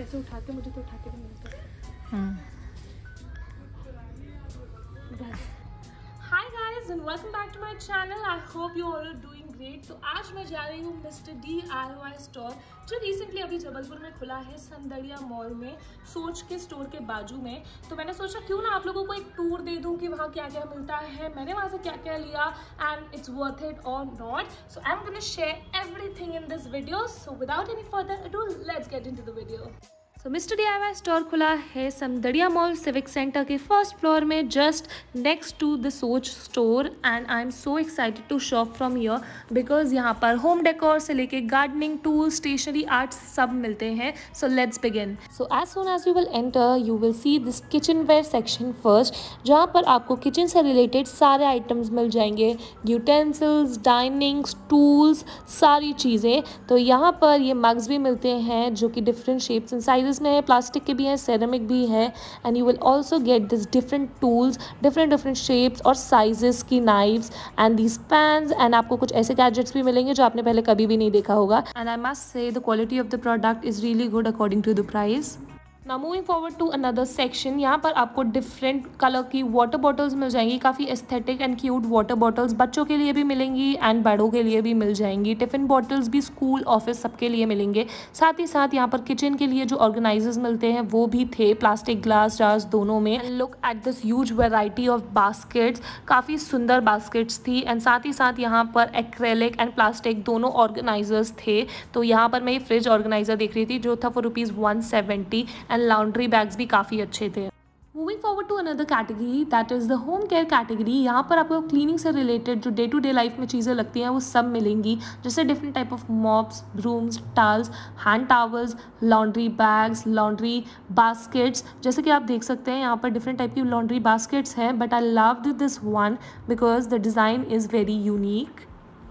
कैसे उठाते, मुझे तो उठाते भी नहीं बस। Hi guys and welcome back to my channel. I hope you all are doing great. तो आज मैं जा रही हूँ मिस्टर DIY स्टोर, जो रिसेंटली अभी जबलपुर में खुला है संदड़िया मॉल में, सोच के स्टोर के बाजू में। तो मैंने सोचा क्यों ना आप लोगों को एक टूर दे दूँ कि वहाँ क्या क्या मिलता है, मैंने वहाँ से क्या क्या लिया एंड इट्स वर्थ इट और not. So I am gonna share everything in this video. So without any further ado let's get into the video. तो मिस्टर DIY स्टोर खुला है संदड़िया मॉल सिविक सेंटर के फर्स्ट फ्लोर में, just next to the Soch store. And I am so excited to shop from here because यहाँ पर home decor से लेके gardening tools, stationery, arts सब मिलते हैं। So let's begin. So as soon as you will enter you will see this kitchenware section first, जहाँ पर आपको किचन से रिलेटेड सारे आइटम्स मिल जाएंगे, यूटेंसिल्स, डाइनिंग टूल्स, सारी चीज़ें। तो यहाँ पर ये मग्स भी मिलते हैं जो कि डिफरेंट शेप्स एंड साइजेस में है, प्लास्टिक के भी हैं, सेरेमिक भी है। And you will also get this different tools, different shapes और साइजेस की knives and these pans. And आपको कुछ ऐसे गैजेट्स भी मिलेंगे जो आपने पहले कभी भी नहीं देखा होगा। And I must say the quality of the product is really good according to the price. Now moving forward to another section, यहाँ पर आपको डिफरेंट कलर की वाटर बॉटल्स मिल जाएंगी, काफ़ी aesthetic and cute water bottles बच्चों के लिए भी मिलेंगी एंड बड़ों के लिए भी मिल जाएंगी। टिफिन बॉटल्स भी स्कूल, ऑफिस सबके लिए मिलेंगे। साथ ही साथ यहाँ पर किचन के लिए जो ऑर्गेनाइजर्स मिलते हैं वो भी थे, प्लास्टिक, ग्लास जार्स दोनों में। And look at this huge variety of baskets, काफ़ी सुंदर बास्केट्स थी। एंड साथ ही साथ यहाँ पर एक्रेलिक एंड प्लास्टिक दोनों ऑर्गेनाइजर्स थे। तो यहाँ पर मैं ये फ्रिज ऑर्गेनाइजर देख रही थी जो था फॉर ₹170 एंड लॉन्ड्री बैग्स भी काफ़ी अच्छे थे। Moving forward to another category that is the home care category. यहाँ पर आपको क्लीनिंग से रिलेटेड जो डे टू डे लाइफ में चीज़ें लगती हैं वो सब मिलेंगी, जैसे different type of mops, brooms, towels, hand towels, laundry bags, laundry baskets. जैसे कि आप देख सकते हैं यहाँ पर डिफरेंट टाइप की लॉन्ड्री बास्केट्स हैं, but I loved this one because the design is very unique.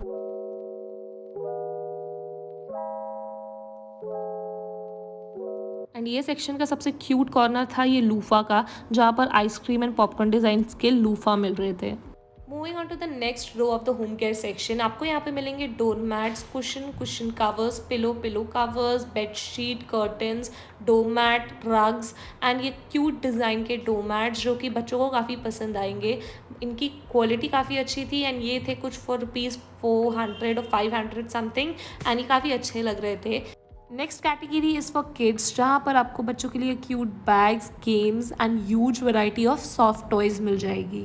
And ये सेक्शन का सबसे क्यूट कॉर्नर था ये लूफा का, जहाँ पर आइसक्रीम एंड पॉपकॉर्न डिज़ाइन के लूफा मिल रहे थे। Moving on to the next row of the home care section, आपको यहाँ पे मिलेंगे door mats, cushion covers, pillow covers, bedsheet, curtains, doormat, rugs and ये क्यूट डिज़ाइन के डोमैट्स जो कि बच्चों को काफ़ी पसंद आएंगे। इनकी क्वालिटी काफ़ी अच्छी थी एंड ये थे कुछ फॉर ₹400 और 500 समथिंग एंड ये काफ़ी अच्छे लग रहे थे। Next category is for kids, जहाँ पर आपको बच्चों के लिए cute bags, games and huge variety of soft toys मिल जाएगी।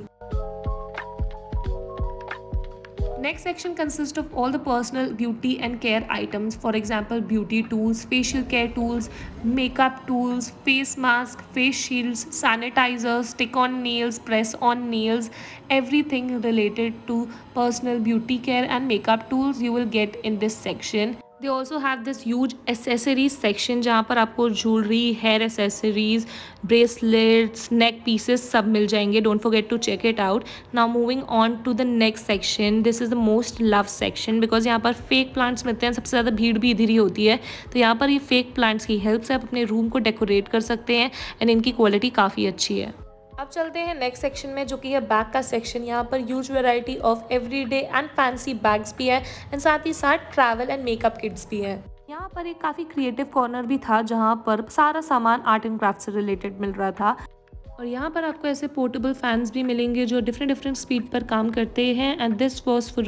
Next section consists of all the personal beauty and care items, for example beauty tools, facial care tools, makeup tools, face mask, face shields, sanitizers, stick on nails, press on nails, everything related to personal beauty care and makeup tools you will get in this section. They also have this huge accessories section जहाँ पर आपको jewellery, hair accessories, bracelets, neck pieces सब मिल जाएंगे। Don't forget to check it out. Now moving on to the next section, this is the most love section because यहाँ पर fake plants मिलते हैं, सबसे ज़्यादा भीड़ भी इधर ही होती है। तो यहाँ पर ये फेक प्लांट्स की हेल्प से आप अपने रूम को डेकोरेट कर सकते हैं एंड इनकी क्वालिटी काफ़ी अच्छी है। अब चलते हैं नेक्स्ट सेक्शन में जो कि है बैग का सेक्शन। यहाँ पर huge variety of everyday and fancy bags भी है एंड साथ ही साथ ट्रैवल एंड मेकअप किट्स भी है। यहाँ पर एक काफ़ी क्रिएटिव कॉर्नर भी था जहाँ पर सारा सामान आर्ट एंड क्राफ्ट से रिलेटेड मिल रहा था। और यहाँ पर आपको ऐसे पोर्टेबल फैंस भी मिलेंगे जो डिफरेंट स्पीड पर काम करते हैं and this was for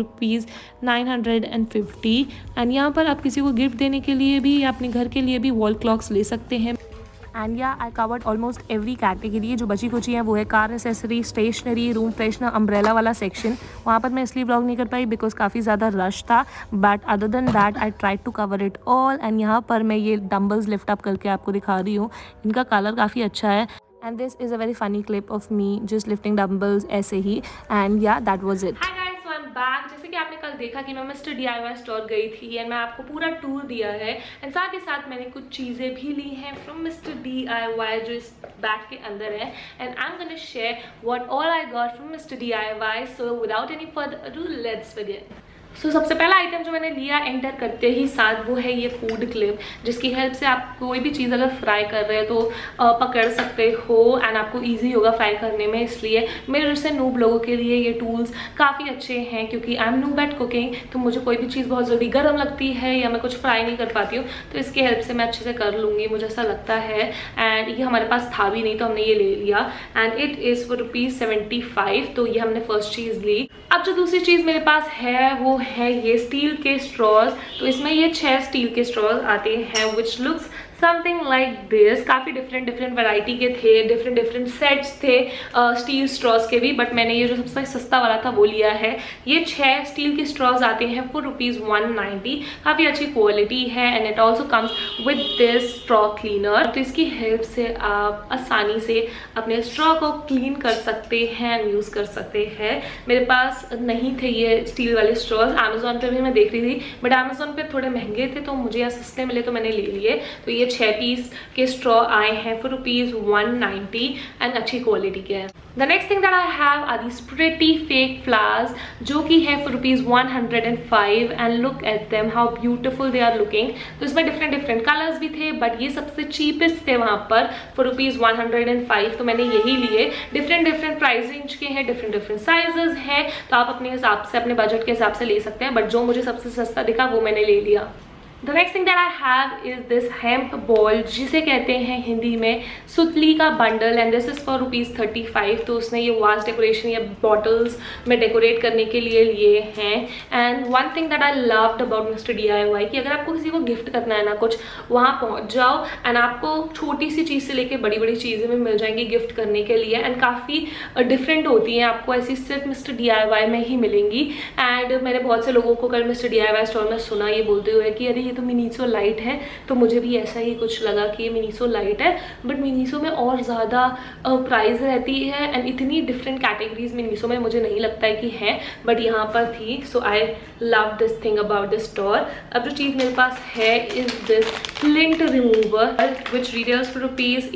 ₹950 and यहाँ पर आप किसी को गिफ्ट देने के लिए भी या अपने घर के लिए भी वॉल क्लॉक्स ले सकते हैं। And yeah I covered almost every category. जो बची कुची है वो है car accessory, stationery, room freshener, umbrella वाला सेक्शन। वहाँ पर मैं इसलिए व्लॉग नहीं कर पाई बिकॉज काफ़ी ज़्यादा रश था, but other than that I try to cover it all. And यहाँ पर मैं ये डम्बल्स लिफ्ट अप करके आपको दिखा रही हूँ, इनका कलर काफ़ी अच्छा है and this is a very funny clip of me just lifting dumbbells ऐसे ही। And yeah that was it. Bag जैसे कि आपने कल देखा कि मैं मिस्टर DIY स्टोर गई थी एंड मैं आपको पूरा टूर दिया है एंड साथ ही साथ मैंने कुछ चीज़ें भी ली हैं फ्रॉम मिस्टर DIY जो इस बैग के अंदर है and I am gonna share what all I got from mister DIY। So without any further ado let's begin. So सबसे पहला आइटम जो मैंने लिया एंटर करते ही साथ वो है ये फूड क्लिप, जिसकी हेल्प से आप कोई भी चीज़ अगर फ्राई कर रहे हो तो पकड़ सकते हो एंड आपको इजी होगा फ्राई करने में। इसलिए मेरे जैसे नूब लोगों के लिए ये टूल्स काफ़ी अच्छे हैं, क्योंकि I am noob at cooking, तो मुझे कोई भी चीज़ बहुत जल्दी गर्म लगती है या मैं कुछ फ्राई नहीं कर पाती हूँ, तो इसकी हेल्प से मैं अच्छे से कर लूँगी, मुझे ऐसा लगता है। एंड ये हमारे पास था भी नहीं तो हमने ये ले लिया एंड इट इज़ फॉर ₹75। तो ये हमने फर्स्ट चीज़ ली। अब जो दूसरी चीज़ मेरे पास है वो है ये स्टील के स्ट्रॉज। तो इसमें ये 6 स्टील के स्ट्रॉज आते हैं which looks something like this. काफ़ी डिफरेंट वैरायटी के थे, डिफरेंट सेट्स थे स्टील स्ट्रॉज के भी, बट मैंने ये जो सबसे सस्ता वाला था वो लिया है। ये 6 स्टील के स्ट्रॉज आते हैं फॉर ₹190। काफ़ी अच्छी क्वालिटी है and it also comes with this straw cleaner. तो इसकी हेल्प से आप आसानी से अपने स्ट्रॉ को क्लीन कर सकते हैं एंड यूज़ कर सकते हैं। मेरे पास नहीं थे ये स्टील वाले स्ट्रॉज, अमेजोन पे भी मैं देख रही थी बट अमेजोन पे थोड़े महंगे थे, तो मुझे यहाँ सस्ते मिले तो मैंने ले लिए। तो ये 6 पीस के स्ट्रॉ आए हैं फॉर ₹190 एंड अच्छी क्वालिटी के हैं। The next thing that I have are these pretty fake flowers, जो कि है for ₹105 and look at them how beautiful they are looking. तो इसमें डिफरेंट कलर्स भी थे बट ये सबसे चीपेस्ट थे वहाँ पर फॉर ₹105, तो मैंने यही लिए। डिफरेंट प्राइस रेंज के हैं, डिफरेंट साइजेस हैं, तो आप अपने हिसाब से अपने बजट के हिसाब से ले सकते हैं, बट जो मुझे सबसे सस्ता दिखा वो मैंने ले लिया। The next thing that I have is this hemp ball, जिसे कहते हैं हिंदी में सुतली का bundle and this is for ₹35। तो उसने ये वाज डेकोरेशन या बॉटल्स में डेकोरेट करने के लिए लिए हैं। And one thing that I loved about mister DIY कि अगर आपको किसी को गिफ्ट करना है ना कुछ, वहाँ पहुँच जाओ एंड आपको छोटी सी चीज़ से लेके बड़ी चीज़ें में मिल जाएंगी गिफ्ट करने के लिए एंड काफ़ी डिफरेंट होती हैं, आपको ऐसी सिर्फ मिस्टर DIY में ही मिलेंगी। एंड मैंने बहुत से लोगों को कल मिस्टर DIY स्टोर में सुना ये बोलते हुए कि अरे ये तो मिनीसो लाइट है, तो मुझे भी ऐसा ही कुछ लगा कि ये मिनीसो लाइट है, बट मिनीसो में और ज़्यादा प्राइस रहती है एंड इतनी डिफरेंट कैटेगरीज मिनीसो में मुझे नहीं लगता है कि है, बट यहाँ पर थी। So I love this thing about this store. अब जो चीज़ मेरे पास है is this lint remover which retails for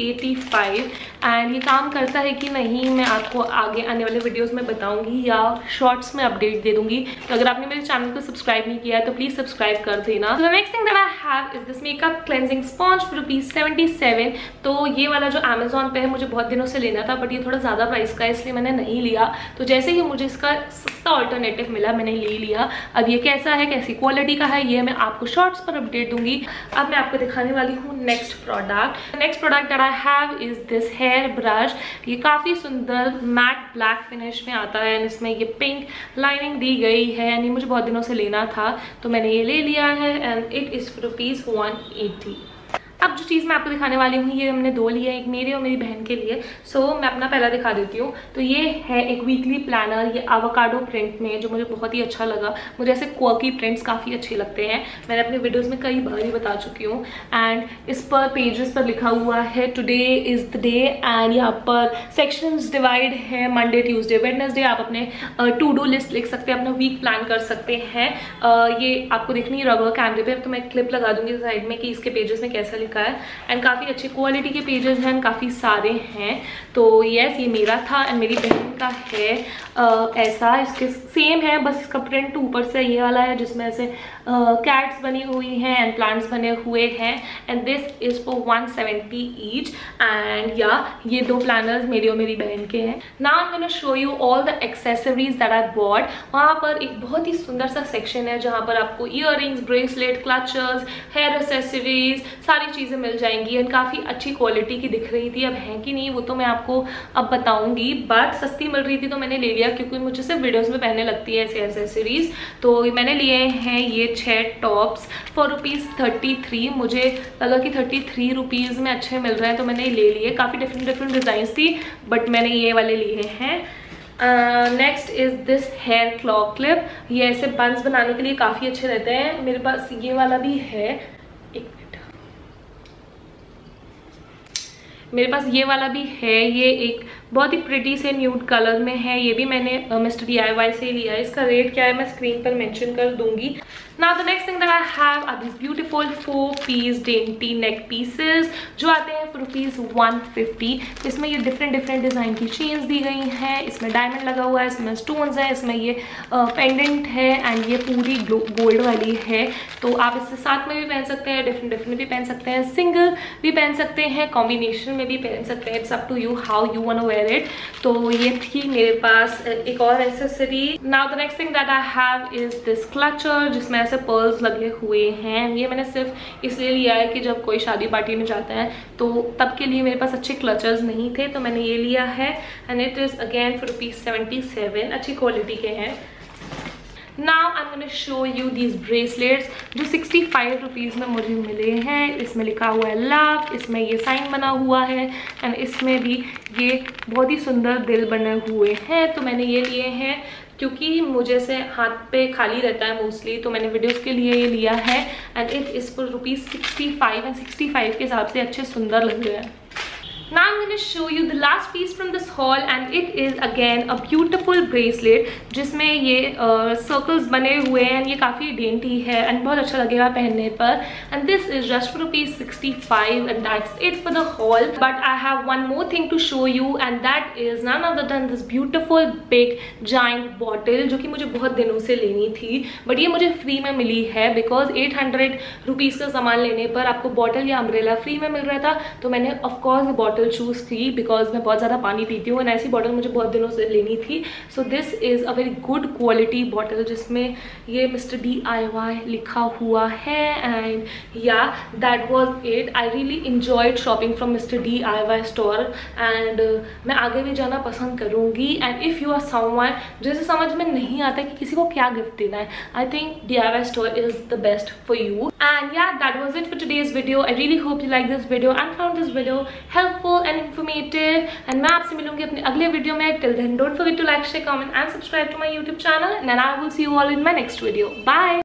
₹85 and ये काम करता है कि नहीं मैं आपको आगे आने वाले वीडियोस में बताऊंगी या शॉर्ट्स में अपडेट दे दूंगी। तो अगर आपने मेरे चैनल को सब्सक्राइब नहीं किया है तो प्लीज सब्सक्राइब कर देना। The next thing that I have is this makeup cleansing sponge for ₹77। तो ये वाला जो अमेजोन पे है मुझे बहुत दिनों से लेना था बट ये थोड़ा ज़्यादा प्राइस का है इसलिए मैंने नहीं लिया। तो जैसे ही मुझे इसका सस्ता ऑल्टरनेटिव मिला मैंने ले लिया। अब ये कैसा है, कैसी क्वालिटी का है, ये मैं आपको शॉर्ट्स पर अपडेट दूंगी। अब मैं आपको दिखाने वाली हूँ next product that I have is this hair brush. ये काफ़ी सुंदर मैट ब्लैक फिनिश में आता है एंड इसमें ये पिंक लाइनिंग दी गई है एंड ये मुझे बहुत दिनों से लेना था तो मैंने ये ले लिया है एंड इट इज़ फॉर ₹180। अब जो चीज़ मैं आपको दिखाने वाली हूँ ये हमने 2 लिए, एक मेरे और मेरी बहन के लिए। सो मैं अपना पहला दिखा देती हूँ। तो ये है एक वीकली प्लानर, ये एवोकाडो प्रिंट में, जो मुझे बहुत ही अच्छा लगा। मुझे ऐसे क्वर्की प्रिंट्स काफ़ी अच्छे लगते हैं, मैंने अपने वीडियोस में कई बार ही बता चुकी हूँ। एंड इस पर पेजेस पर लिखा हुआ है today is the day and यहाँ पर सेक्शंस डिवाइड है, मंडे ट्यूसडे वेडनेसडे। आप अपने टू डू लिस्ट लिख सकते हैं, अपना वीक प्लान कर सकते हैं। ये आपको दिखनी रहेगा कैमरे पे, तो मैं क्लिप लगा दूंगी साइड में कि इसके पेजेस में कैसा का है एंड काफ़ी अच्छी क्वालिटी के पेजेस हैं, काफ़ी सारे हैं। तो यस ये मेरा था एंड मेरी बहन का है ऐसा, इसके सेम है बस इसका प्रिंट ऊपर से ये वाला है जिसमें ऐसे कैट्स बनी हुई हैं एंड प्लांट्स बने हुए हैं and this is for 170 each. And yeah ये 2 प्लानर्स मेरी और मेरी बहन के हैं। Now I am gonna show you all the accessories that I bought. वहाँ पर एक बहुत ही सुंदर सा सेक्शन है जहाँ पर आपको earrings, bracelet, clutchers, hair accessories सारी चीज़ें मिल जाएंगी एंड काफ़ी अच्छी क्वालिटी की दिख रही थी। अब है कि नहीं वो तो मैं आपको अब बताऊंगी, बट सस्ती मिल रही थी तो मैंने ले लिया क्योंकि मुझे सिर्फ वीडियोस में पहनने लगती है ऐसे एक्सेसरीज। तो मैंने लिए हैं ये 6 टॉप्स फॉर ₹33। मुझे लगा कि ₹33 में अच्छे मिल रहे हैं तो मैंने ले लिए। काफ़ी डिफरेंट डिज़ाइन थी बट मैंने ये वाले लिए हैं। Next is this hair claw clip. ये ऐसे बंस बनाने के लिए काफ़ी अच्छे रहते हैं। मेरे पास ये वाला भी है, मेरे पास ये वाला भी है। ये एक बहुत ही प्रिटी से न्यूड कलर में है। ये भी मैंने मिस्टर DIY से लिया है। इसका रेट क्या है मैं स्क्रीन पर मेंशन कर दूंगी। Now the next thing that I have are these beautiful 4-piece dainty neck pieces जो आते हैं for ₹150। इसमें ये डिफरेंट डिज़ाइन की चेन्स दी गई हैं, इसमें डायमंड लगा हुआ है, इसमें स्टोन्स है, इसमें ये पेंडेंट है एंड ये पूरी गोल्ड वाली है। तो आप इससे साथ में भी पहन सकते हैं, डिफरेंट भी पहन सकते हैं, सिंगल भी पहन सकते हैं, कॉम्बिनेशन में भी पहन सकते हैं। It's up to you how you want to wear it. तो ये थी मेरे पास एक और accessory. Now the next thing that I have is this clutcher जिसमें ऐसे पर्ल्स लगे हुए हैं। ये मैंने सिर्फ इसलिए लिया है कि जब कोई शादी पार्टी में जाता है तो तब के लिए मेरे पास अच्छे क्लचर्स नहीं थे तो मैंने ये लिया है and it is again for ₹77। अच्छी क्वालिटी के हैं। Now I'm going to show you these bracelets जो ₹65 में मुझे मिले हैं। इसमें लिखा हुआ है लव, इसमें ये साइन बना हुआ है एंड इसमें भी ये बहुत ही सुंदर दिल बने हुए हैं। तो मैंने ये लिए हैं क्योंकि मुझे से हाथ पे खाली रहता है मोस्टली, तो मैंने वीडियोस के लिए ये लिया है and it is for ₹65 and 65 के हिसाब से अच्छे सुंदर लग रहे हैं। Now I'm going to show you the last piece from this haul and it is again a beautiful bracelet जिसमें ये सर्कल्स बने हुए हैं। ये काफ़ी डेंटी है एंड बहुत अच्छा लगेगा पहनने पर and this is just for ₹65 and that's it for the haul. But I have one more thing to show you and that is none other than this beautiful big giant bottle जो कि मुझे बहुत दिनों से लेनी थी but ये मुझे फ्री में मिली है बिकॉज ₹800 का सामान लेने पर आपको बॉटल या अम्ब्रेला फ्री में मिल रहा था। तो मैंने ऑफकोर्स ये बॉटल चूज की बिकॉज मैं बहुत ज़्यादा पानी पीती हूँ एंड ऐसी बॉटल मुझे बहुत दिनों से लेनी थी। So this is a very good quality bottle जिसमें ये मिस्टर DIY लिखा हुआ है and yeah that was it. I really enjoyed shopping from mister DIY store and मैं आगे भी जाना पसंद करूँगी। And if you are someone जैसे समझ में नहीं आता कि किसी को क्या गिफ्ट देना है, I think DIY store is the best for you. And yeah that was it for today's video. I really hope you like this video and found this video helpful and informative and मैं आपसे मिलूंगी अपने अगले video में। Till then don't forget to like, share, comment and subscribe to my YouTube channel and then I will see you all in my next video. Bye.